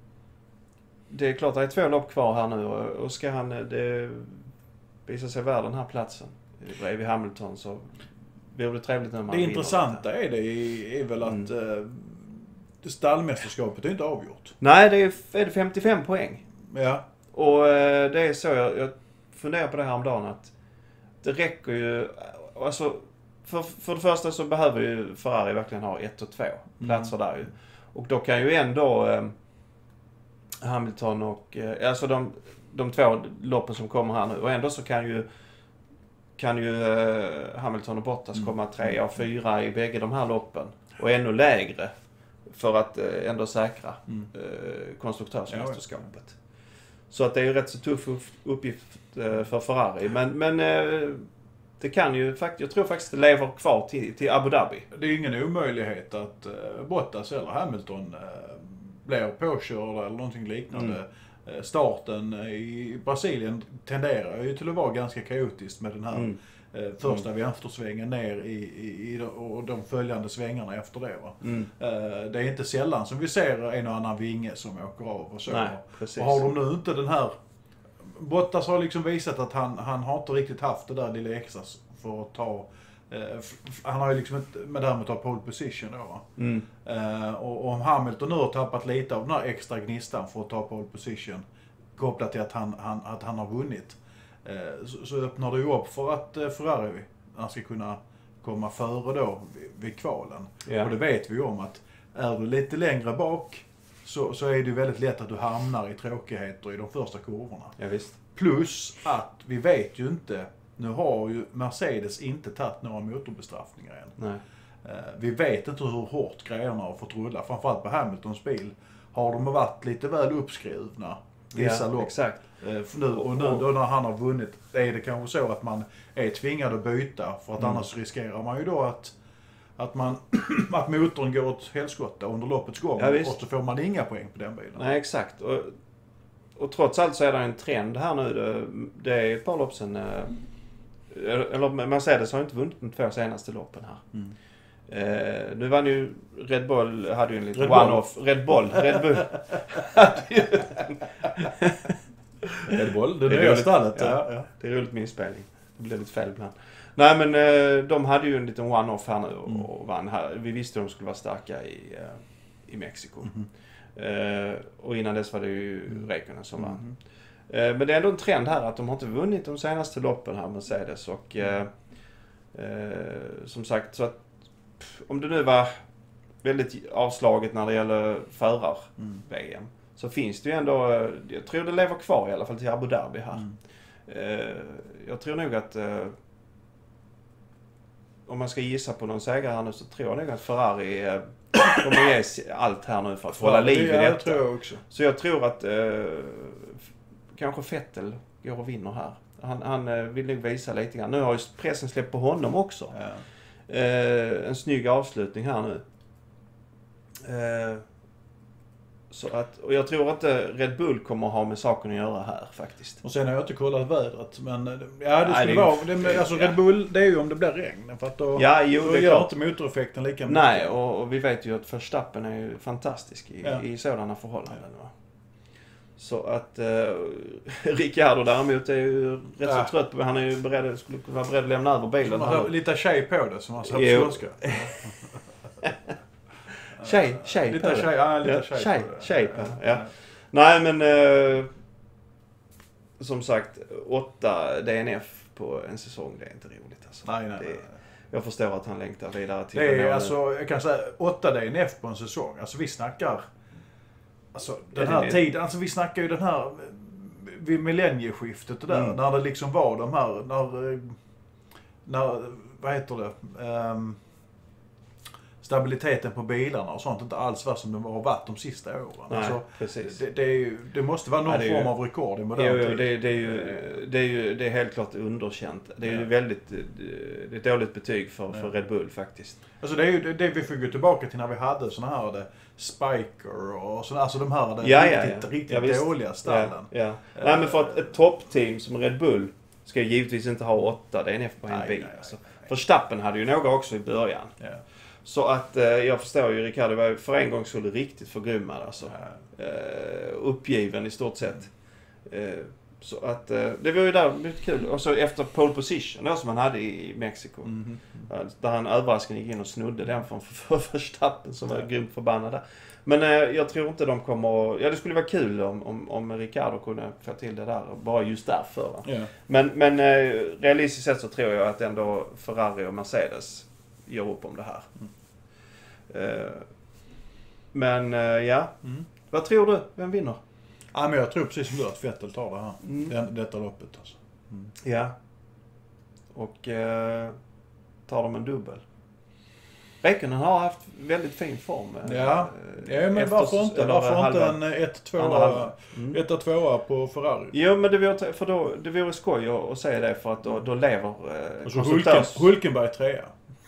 det är klart att det är två lopp kvar här nu och, och ska han eh, det visa sig värd den här platsen bredvid Hamilton så vore det trevligt när man Det vinner intressanta detta. är, det, är väl att Mm. eh, det stallmästerskapet är inte avgjort. Nej, det är, är det femtiofem poäng. Ja. Och eh, det är så, jag, jag funderar på det här om dagen att det räcker ju, alltså för, för det första så behöver ju Ferrari verkligen ha ett och två platser där ju. Och då kan ju ändå eh, Hamilton och, eh, alltså de, de två loppen som kommer här nu, och ändå så kan ju kan ju eh, Hamilton och Bottas Mm. komma tre och fyra i bägge de här loppen. Och ännu lägre för att eh, ändå säkra Mm. eh, konstruktörsmästerskapet. Ja, Så att det är ju rätt så tuff uppgift eh, för Ferrari. Men, men eh, det kan ju faktiskt, jag tror faktiskt det lever kvar till, till Abu Dhabi. Det är ingen omöjlighet att eh, Bottas eller Hamilton eh, blir påkörda eller någonting liknande. Mm. Eh, starten i Brasilien tenderar ju till att vara ganska kaotiskt med den här Mm. eh, första mm. vänstersvängen ner i, i, i de, och de följande svängarna efter det. Va? Mm. Eh, det är inte sällan som vi ser en och annan vinge som åker av och så. Nej, precis. Och har de nu inte den här... Bottas har liksom visat att han, han har inte riktigt haft det där lilla extra för att ta... Eh, f- f- han har ju liksom inte med det här med att ta pole position då va? Mm. Eh, och om Hamilton nu har tappat lite av den här extra gnistan för att ta pole position kopplat till att han, han, att han har vunnit. Eh, så, så öppnar det ju upp för att eh, Ferrari han ska kunna komma före då vid, vid kvalen. Ja. Och det vet vi ju om att är du lite längre bak så, så är det ju väldigt lätt att du hamnar i tråkigheter i de första kurvorna. Ja, visst. Plus att vi vet ju inte, nu har ju Mercedes inte tagit några motorbestraffningar än. Nej. Eh, vi vet inte hur hårt grejerna har fått rulla, framförallt på Hamiltons bil. Har de varit lite väl uppskruvna vissa Ja, lopp. exakt. Eh, för nu, och nu då när han har vunnit är det kanske så att man är tvingad att byta för att Mm. annars riskerar man ju då att att, man, att motorn går åt helskotta under loppets gång Ja, visst. och så får man inga poäng på den bilen. Nej, exakt. Och, och trots allt så är det en trend här nu. Det, det är ett par lopp sedan. eh, Eller Mercedes har ju inte vunnit de två senaste loppen här. Mm. Eh, nu vann ju Red Bull, hade ju en liten Red Bull. one-off. Red Bull. Red Bull. hade ju Red Bull, det Det är nya roligt. stallet. Ja. Ja. Ja. Det är roligt med inspelning. Det blir lite fel ibland. Nej men eh, de hade ju en liten one-off här nu och, Mm. och vann här. Vi visste att de skulle vara starka i, eh, i Mexiko. Mhm. Eh, och innan dess var det ju Mm. Räikkönen som vann. Mhm. Eh, men det är ändå en trend här att de har inte vunnit de senaste loppen här Mercedes. Och eh, eh, som sagt, så att pff, om det nu var väldigt avslaget när det gäller förar-V M. Mm. Så finns det ju ändå, eh, jag tror det lever kvar i alla fall till Abu Dhabi här. Mm. Eh, jag tror nog att eh, om man ska gissa på någon seger här nu så tror jag nog att Ferrari eh, kommer ge sig allt här nu för att hålla liv i Ja, det detta. tror jag också. Så jag tror att eh, f- kanske Vettel går och vinner här. Han, han eh, vill nog visa lite grann. Nu har ju pressen släppt på honom också. Ja. Eh, en snygg avslutning här nu. Eh, så att, och jag tror att eh, Red Bull kommer ha med saken att göra här faktiskt. Och sen har jag inte kollat vädret, men eh, ja, det Nej, skulle det är vara... ju- Det, alltså ja. Red Bull, det är ju om det blir regn. För att då, Ja, jo, då det är gör klart. inte motoreffekten lika mycket. Nej, och, och vi vet ju att Verstappen är ju fantastisk i, Ja. i sådana förhållanden. Va? Så att eh, Ricciardo däremot är ju rätt Ja. så trött på, han är ju beredd, skulle vara beredd att lämna över bilen. Man har här. lite tjej på det, som man säger Jo. på skånska. Tjej, tjej på Lite det. tjej, ja, lite Ja, tjej, tjej, på det. tjej på det, ja. Nej men eh, som sagt, åtta D N F på en säsong, det är inte roligt alltså. Nej, nej, det, nej. Jag förstår att han längtar vidare till Det är Renault nu. alltså, jag kan säga, åtta D N F på en säsong. Alltså vi snackar Alltså den här tiden, alltså vi snackar ju den här vid millennieskiftet och där, mm. när det liksom var de här, när, när vad heter det, um, stabiliteten på bilarna och sånt inte alls var som det har varit de sista åren. Nej, alltså, precis. Det, det, är ju, det måste vara någon ja, form ju, av rekord i modern jo, tid. Det, det, är ju, det, är ju, det är helt klart underkänt. Det är ju ja. väldigt det är ett dåligt betyg för, ja. för Red Bull faktiskt. Alltså det är ju det, det vi får gå tillbaka till när vi hade såna här det, Spiker och såna, alltså de här det, ja, riktigt, ja, ja. riktigt ja, dåliga stallen. Ja, ja. Uh, Nej men för att ett toppteam som Red Bull ska givetvis inte ha åtta D N F på en nej, bil. Nej, nej, alltså. nej. Verstappen hade ju några också i början. Ja. Så att eh, jag förstår ju Ricardo var för en gång skulle riktigt förgrymmad alltså. Ja. Eh, uppgiven i stort sett. Eh, så att eh, det var ju där lite kul. Och så efter pole position då, som han hade i Mexiko. Mm -hmm. Där han överraskande gick in och snodde den från för Verstappen som var ja. grymt förbannad där. Men eh, jag tror inte de kommer... Ja, det skulle vara kul om, om, om Ricardo kunde få till det där. Bara just därför. Va? Ja. Men, men eh, realistiskt sett så tror jag att ändå Ferrari och Mercedes gör upp om det här. Mm. Uh, men uh, ja, mm. vad tror du? Vem vinner? Ja, men jag tror precis som du att Vettel tar det här. Mm. Den, detta loppet alltså. Mm. Ja. Och uh, tar de en dubbel. Räkkönen har haft väldigt fin form. Uh, ja. ja, men efter, varför inte? Varför inte en ett två mm. ett två på Ferrari? Jo, men det vore, för då, det vore skoj att, att säga det för att då, då lever uh, alltså Hulken, Hulkenberg trea.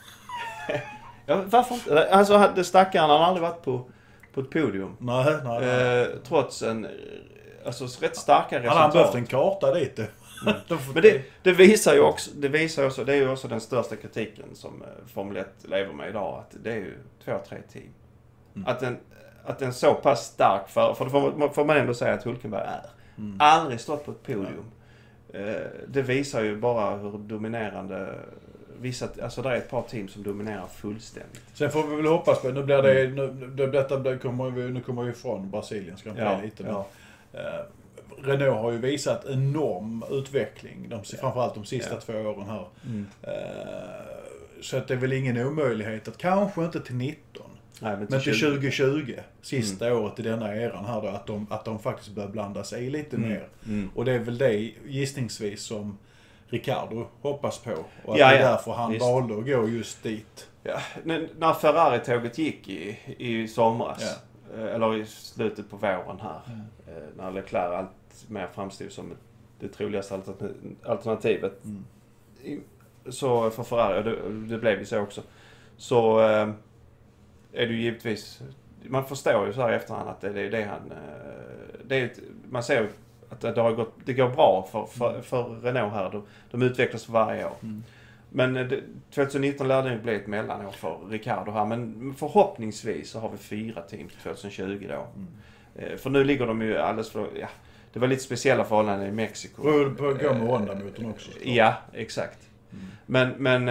Ja, varför inte? Alltså, det stackaren har aldrig varit på, på ett podium. Nej, nej, nej. Eh, trots en alltså, rätt starka resultat. Han har behövt en karta dit. Mm. Men det, det visar ju också, det visar också, det är ju också den största kritiken som Formel ett lever med idag. Att det är ju två, tre team. Mm. Att, en, att en så pass stark för, för det får, får man ändå säga att Hulkenberg är. Mm. Aldrig stått på ett podium. Eh, det visar ju bara hur dominerande... Vissa, alltså det är ett par team som dominerar fullständigt. Sen får vi väl hoppas på, nu blir det, nu, det, detta det kommer vi, nu kommer vi ifrån Brasilien, ska ja, lite ja. Men, eh, Renault har ju visat enorm utveckling, de, ja. framförallt de sista ja. två åren här. Mm. Eh, så att det är väl ingen omöjlighet att kanske inte till nitton, nej, men till, men till tjugo tjugo, sista mm. året i denna eran här då, att de, att de faktiskt börjar blanda sig lite mm. mer. Mm. Och det är väl det gissningsvis som Ricardo hoppas på. Och att ja, det är därför han visst. valde att gå just dit. Ja, när Ferrari-tåget gick i, i somras, ja. eller i slutet på våren här, mm. när Leclerc allt mer framstod som det troligaste alternativet. Mm. Så för Ferrari, och det, det blev ju så också, så är det ju givetvis, man förstår ju så här i efterhand att det är det han, det är, man ser ju att det, har gått, det går bra för, för, för Renault här. De, de utvecklas för varje år. Mm. Men det, tjugonitton lär det bli ett mellanår för Ricardo här. Men förhoppningsvis så har vi fyra team tjugohundratjugo då. Mm. För nu ligger de ju alldeles för... Ja, det var lite speciella förhållanden i Mexiko. Beror på att gå med Honda-motorn också. Så. Ja, exakt. Mm. Men, men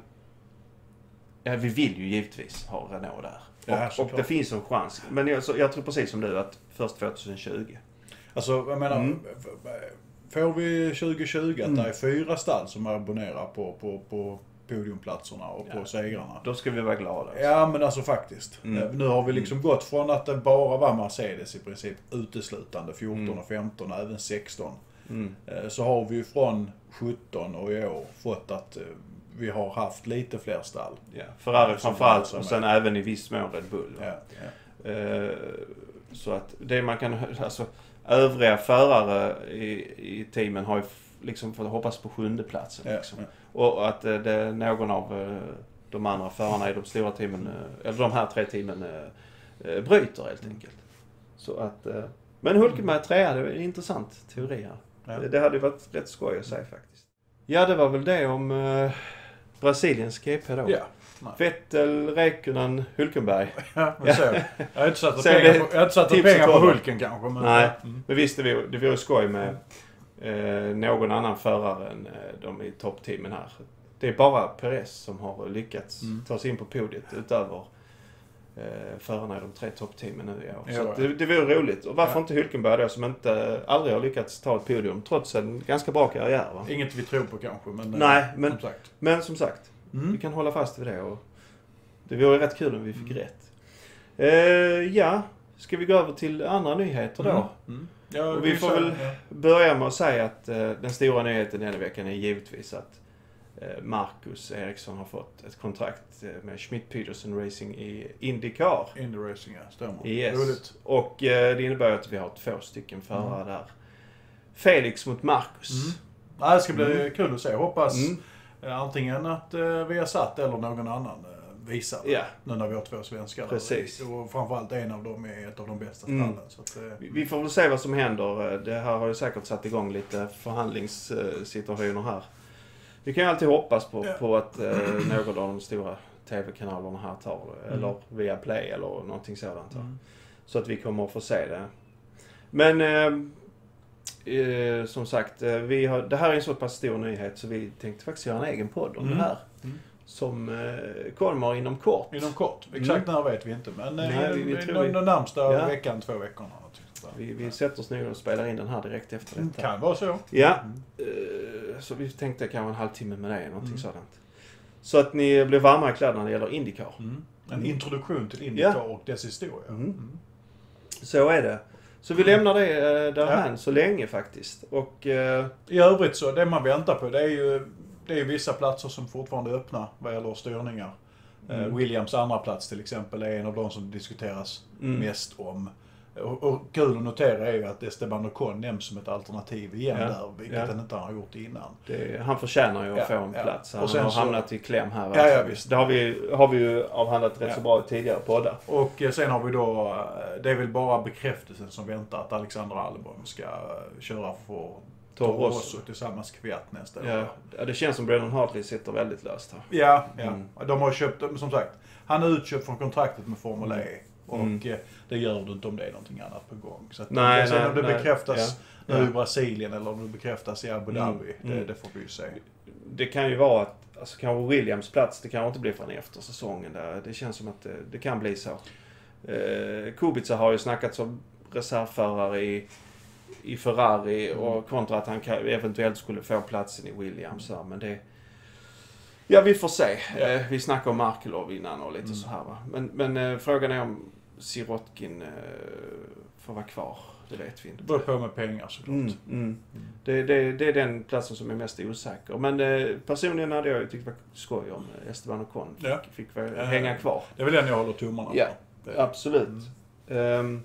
ja, vi vill ju givetvis ha Renault där. Ja, och, och det finns en chans. Men jag, så, jag tror precis som du att först tjugohundratjugo. Alltså, jag menar, mm. får vi tjugo tjugo att mm. det är fyra stall som abonnerar på, på, på podiumplatserna och ja. på segrarna. Då ska vi vara glada. Alltså. Ja, men alltså faktiskt. Mm. Nu har vi liksom mm. gått från att det bara var Mercedes i princip uteslutande, fjorton mm. och femton och även sexton. Mm. Så har vi ju från sjutton och i år fått att vi har haft lite fler stall. Ja, Ferrari framförallt och sen även i viss mån Red Bull. Ja, ja. Uh, så att det man kan... Alltså, övriga förare i, i teamen har ju liksom fått hoppas på sjunde platsen. Ja, liksom. Ja. Och att det, det någon av de andra förarna i de stora teamen, eller de här tre teamen, bryter helt enkelt. Så att, men Hulkenberg trea, det är en intressant teori här. Ja. Det, det hade ju varit rätt skoj att säga faktiskt. Ja, det var väl det om uh, Brasiliens G P då. Ja. Vettel, Räikkönen, Hulkenberg. Ja, men så. Jag har inte satt pengar på, jag har inte satt pengar på Hulken kanske. Men, nej, mm. men visst det vore, det vore skoj med eh, någon annan förare än eh, de i toppteamen här. Det är bara Perez som har lyckats mm. ta sig in på podiet utöver eh, förarna i de tre toppteamen nu i år. Ja, så det, det vore roligt. Och varför ja. inte Hulkenberg då som inte aldrig har lyckats ta ett podium trots en ganska bra karriär, va? Inget vi tror på kanske, men nej, men som sagt. Men som sagt Mm. vi kan hålla fast vid det och det vore rätt kul om vi fick mm. rätt. Uh, ja, ska vi gå över till andra nyheter då? Mm. Mm. Ja, och vi får säga, väl ja. börja med att säga att uh, den stora nyheten denna veckan är givetvis att uh, Marcus Ericsson har fått ett kontrakt uh, med Schmidt-Peterson Racing i IndyCar. Indy Racing, ja. Stämmer. Yes. Roligt. Och uh, det innebär att vi har två stycken förare mm. där. Felix mot Marcus. Mm. Ja, det ska bli mm. kul att se. Hoppas mm. uh, antingen att uh, vi har satt eller någon annan uh, visar. Ja. Nu när vi har två svenskar. Precis. Och framförallt en av dem är ett av de bästa Mm. stallen. Så att, uh, vi, vi får väl se vad som händer. Det här har ju säkert satt igång lite förhandlingssituationer här. Vi kan ju alltid hoppas på, ja. på att uh, någon av de stora tv-kanalerna här tar mm. eller via Play eller någonting sådant. Mm. Så att vi kommer att få se det. Men uh, uh, som sagt, uh, vi har, det här är en så pass stor nyhet så vi tänkte faktiskt göra en egen podd om mm. det här. Mm. Som uh, kommer inom kort. Inom kort. Exakt mm. när vet vi inte. Men Nej, vi, vi tror vi... den närmsta ja. veckan, två veckorna. Vi, vi sätter oss ner och spelar in den här direkt efter detta. Kan vara så. Ja. Mm. Uh, så vi tänkte kanske en halvtimme med det eller någonting mm. sådant. Så att ni blir varma i kläderna när det gäller IndyCar. Mm. En introduktion till IndyCar ja. och dess historia. Mm. Mm. Så är det. Så vi lämnar det uh, därhän ja. så länge faktiskt. Och, uh, I övrigt så, det man väntar på det är ju det är vissa platser som fortfarande är öppna vad gäller styrningar. Mm. Uh, Williams andra plats till exempel är en av de som diskuteras mm. mest om. Och, och kul att notera är ju att Esteban Ocon nämns som ett alternativ igen ja. där, vilket ja. han inte har gjort innan. Det, han förtjänar ju att ja, få en ja. plats. Han och sen har så, hamnat i kläm här. Ja, ja, visst. Det har vi, har vi ju avhandlat rätt ja. så bra i tidigare poddar. Och sen har vi då, det är väl bara bekräftelsen som väntar att Alexander Albon ska köra för Toro Rosso tillsammans Kviat nästa ja. år. Ja, det känns som Brennan Hartley sitter väldigt löst här. Ja, ja. Mm. De har köpt, som sagt, han är utköpt från kontraktet med Formel E. Och mm. det gör du inte om det är någonting annat på gång. Så att nej, sen nej, om det nej. bekräftas ja. nu ja. i Brasilien eller om det bekräftas i Abu Dhabi, mm. det, det får vi ju se. Det kan ju vara att, alltså kanske Williams plats, det kan inte bli förrän efter säsongen där. Det känns som att det, det kan bli så. Eh, Kubica har ju snackat som reservförare i, i Ferrari mm. och kontra att han kan, eventuellt skulle få platsen i Williams. Mm. Men det... Ja, vi får se. Ja. Eh, vi snackade om Markelov innan och lite mm. så här va. Men, men eh, frågan är om Sirotkin eh, får vara kvar. Det vet vi inte. Det beror på med pengar såklart. Mm, mm. Mm. Det, det, det är den platsen som är mest osäker. Men eh, personligen hade jag tyckt det var skoj om Esteban Ocon ja. fick, fick äh, hänga kvar. Det är väl den jag håller tummarna ja, på. Ja, absolut. Mm. Um,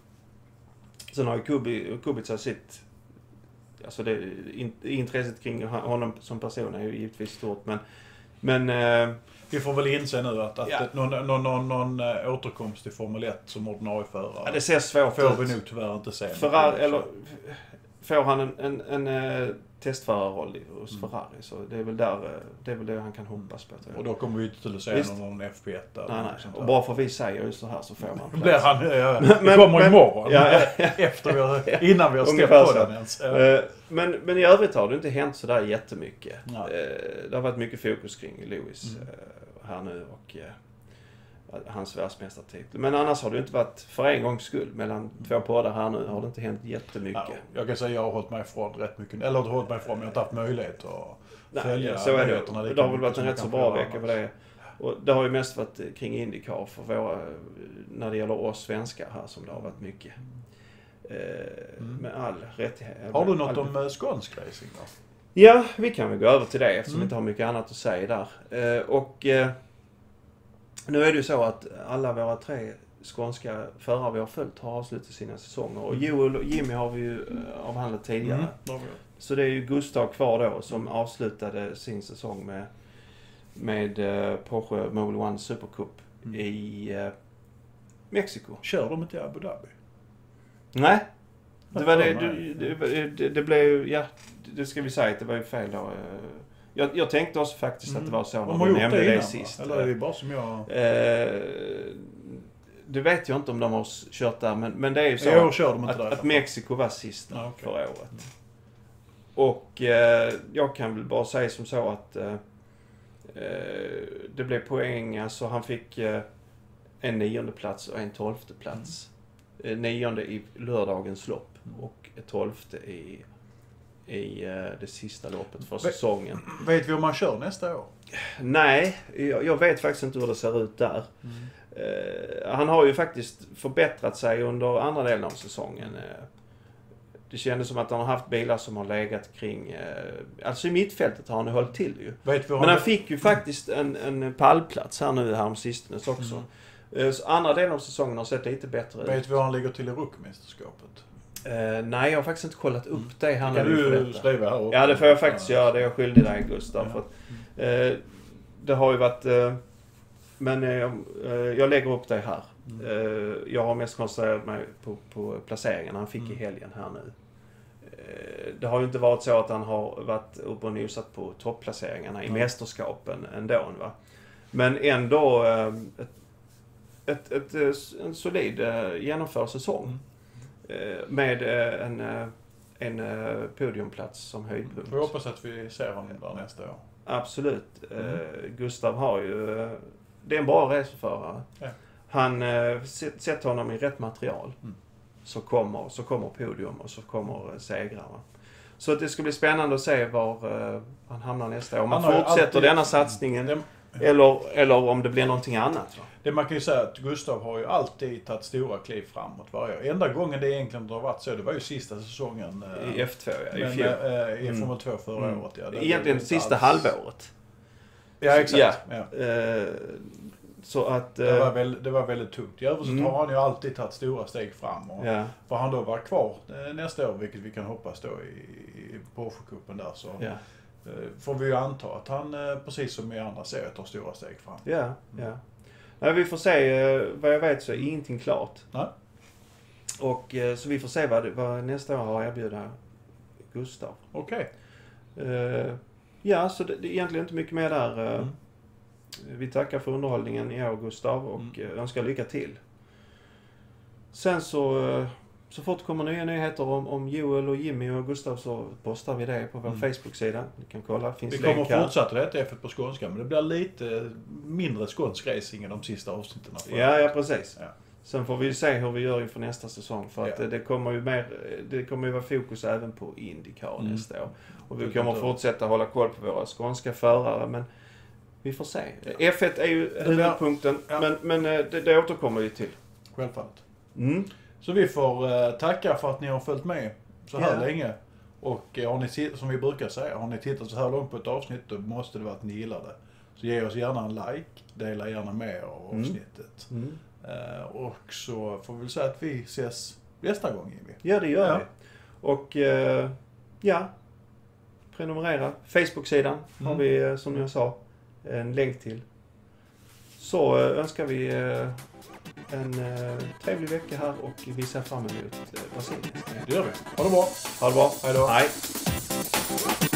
sen har ju Kubi, Kubica sitt... Alltså det, in, intresset kring honom som person är ju givetvis stort. Men... men uh, vi får väl inse nu att, att ja. någon, någon, någon, någon återkomst till Formel ett som ordinarie förare. Ja, det ser svårt får ut. vi nog tyvärr inte se. Ferrari, eller får han en, en, en, en testförarroll hos mm. Ferrari så det är väl där det är väl det han kan hoppas på. Och då kommer vi inte till att se någon, någon F P ett där. Nej, nej. Och bara för vi säger just så här så får man plats. Blir han, ja, det men, kommer men, imorgon. Ja, ja, ja. Efter vi har, innan vi har ställt på den ens. Ja. Men, men i övrigt har det inte hänt så där jättemycket. Nej. Det har varit mycket fokus kring Lewis mm. här nu och hans världsmästartitel. Men annars har det inte varit, för en gångs skull, mellan två poddar här nu har det inte hänt jättemycket. Ja, jag kan säga att jag har hållit mig ifrån rätt mycket. Eller inte hållit mig ifrån, men jag har inte haft möjlighet att Nej, följa så är det. Det, det har väl varit en rätt så bra vecka för det. Och det har ju mest varit kring IndyCar för våra, när det gäller oss svenskar här som det har varit mycket. Eh, mm. Med all rättighet. Har du något all... om skånsk racing då? Ja, vi kan väl gå över till det eftersom mm. vi inte har mycket annat att säga där. Eh, och eh, nu är det ju så att alla våra tre skånska förare vi har följt har avslutat sina säsonger. Och Joel och Jimmy har vi ju uh, avhandlat tidigare. Mm. Så det är ju Gustav kvar då som avslutade sin säsong med, med uh, Porsche Mobil One Supercup mm. i uh, Mexiko. Kör de inte i Abu Dhabi? Nej. Det var det, det, det, det, det blev, ja, det ska vi säga att det var ju fel då. Jag, jag tänkte också faktiskt mm. att det var så när de du nämnde det, det innan, sist. Eller är det bara som jag... Eh, det vet jag inte om de har kört där, men, men det är ju så jag kör de inte att, där, att Mexiko var sista ah, okay. förra året. Mm. Och eh, jag kan väl bara säga som så att eh, det blev poäng, alltså han fick eh, en nionde plats och en tolfte plats. Mm. Nionde i lördagens lopp mm. och tolfte i i uh, det sista loppet för säsongen. Vet vi om man kör nästa år? Nej, jag, jag vet faktiskt inte hur det ser ut där. Mm. Uh, han har ju faktiskt förbättrat sig under andra delen av säsongen. Det kändes som att han har haft bilar som har legat kring... Alltså i mittfältet har han hållit till ju. Vet vi Men han fick ju faktiskt en, en pallplats här nu här om sistens också. Mm. Så andra delen av säsongen har sett lite bättre ut. Vet vi var han ligger till i ruckmästerskapet? Uh, nej, jag har faktiskt inte kollat upp det här. Kan du skriva här också? Ja, det får jag faktiskt göra. Det är jag skyldig dig, Gustav. Ja. För att, uh, det har ju varit... Uh, men uh, jag lägger upp det här. Mm. Uh, jag har mest koncentrerat mig på, på placeringen han fick mm. i helgen här nu. Uh, det har ju inte varit så att han har varit uppe och nosat på topplaceringarna i mm. mästerskapen ändå. Va? Men ändå uh, ett, ett, ett, en solid uh, genomförd säsong. Mm. Med en, en podiumplats som höjdpunkt. Får jag hoppas att vi ser honom där nästa år. Absolut. Mm. Gustav har ju... Det är en bra reseförare. Ja. Han sätter honom i rätt material. Mm. Så, kommer, så kommer podium och så kommer segrar. Så att det ska bli spännande att se var han hamnar nästa år. Om man fortsätter alltid... denna satsningen. Mm. Eller, eller om det blir någonting annat. Va? Det man kan ju säga att Gustav har ju alltid tagit stora kliv framåt varje år. Enda gången det egentligen har varit så, det var ju sista säsongen. I F två, ja. Men, I fjol. Äh, i Formel två förra mm. året, ja. Det egentligen sista alls... halvåret. Ja, exakt. Ja. Ja. Uh, så att... Uh... Det, var väl, det var väldigt tungt. I övrigt så mm. har han ju alltid tagit stora steg fram. Och ja. Får han då vara kvar nästa år, vilket vi kan hoppas då i, i Porsche-cupen där, så... Ja. Får vi ju anta att han, precis som i andra serier, tar stora steg fram. Ja, mm. ja. Nej, vi får se. Vad jag vet så är ingenting klart. Nej. Och så vi får se vad, vad nästa år har att erbjuda Gustav. Okej. Okay. Uh, ja, så det, det är egentligen inte mycket mer där. Uh, mm. Vi tackar för underhållningen i år, Gustav, och mm. önskar lycka till. Sen så... Uh, Så fort det kommer nya nyheter om, om Joel och Jimmy och Gustav så postar vi det på vår mm. Facebook-sida. Ni kan kolla, finns vi kommer fortsätta det F ett på skånska, men det blir lite mindre skånsk racing i de sista avsnitten. Ja, ja, precis. Ja. Sen får vi se hur vi gör inför nästa säsong. För att ja. det kommer ju mer, det kommer ju vara fokus även på IndyCar mm. nästa år. Och vi kommer fortsätta hålla koll på våra skånska förare, men vi får se. Ja. F ett är ju huvudpunkten, ja. men, men det, det återkommer vi till. Självfallet. Mm. Så vi får uh, tacka för att ni har följt med så här yeah. länge. Och uh, har ni, som vi brukar säga, har ni tittat så här långt på ett avsnitt, då måste det vara att ni gillar det. Så ge oss gärna en like, dela gärna med av avsnittet. Mm. Mm. Uh, och så får vi väl säga att vi ses nästa gång, Jimmy. Ja, det gör ja. vi. Och uh, ja, prenumerera. Facebook-sidan mm. har vi, uh, som jag sa, en länk till. Så uh, önskar vi... Uh, en uh, trevlig vecka här och vi ser fram emot uh, Brasilien. Det gör vi. Ha det bra. Ha det bra. Hej då. Hej.